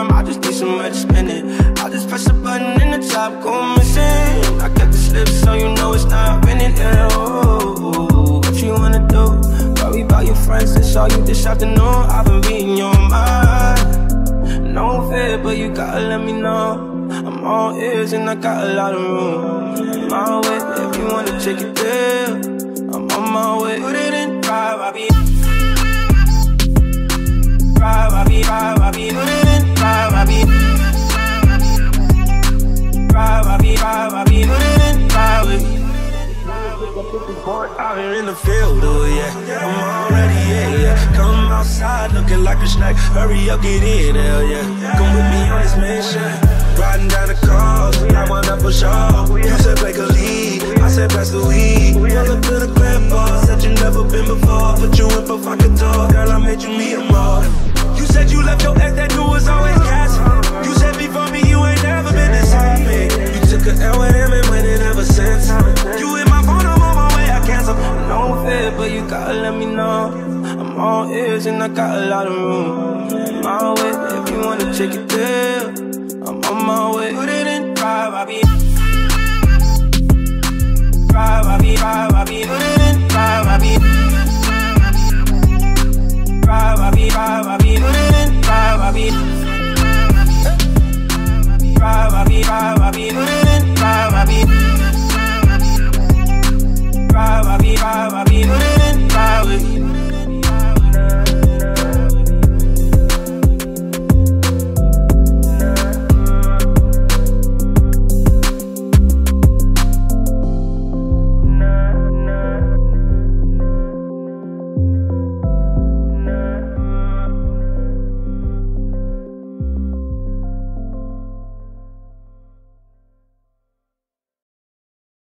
I just need somewhere to spend it. I just press a button and the top go missing. I got the slip so you know it's not renting. Oh, what you wanna do? Worry about your friends that saw you this afternoon. I've been reading your mind. No fear, but you gotta let me know. I'm all ears and I got a lot of room. My way, if you wanna take it there, I'm on my way. Put it in, ride, I be. Ride, I be, ride, I be. Put it in, ride, I be. Ride, I be, ride, I be. Put it in, ride, I be. Out here in the field, oh yeah, I'm already, yeah. Come outside looking like a snack. Hurry up, get in, hell yeah. Come with me on this mission. Riding down the coast, I want up for sure. You said play Khalid, I said pass the weed. Pull up to the grandpa, said you never been before. Put you in provocateur, girl, I made you meet him all. You said you left your ex, that dude was always gas. You said before me, you ain't never been this happy. You took a L with him and went in ever since. You hit my phone, I'm on my way, I cancel. No fear, but you gotta let me know. I'm all ears and I got a lot of room. My way, if you wanna take it there, I'm on my way. Put it in, ride, I be. Ride, I be, ride, I be. Put it in, ride, I be. Ride, I be, ride, I be. Put it in, ride, I be.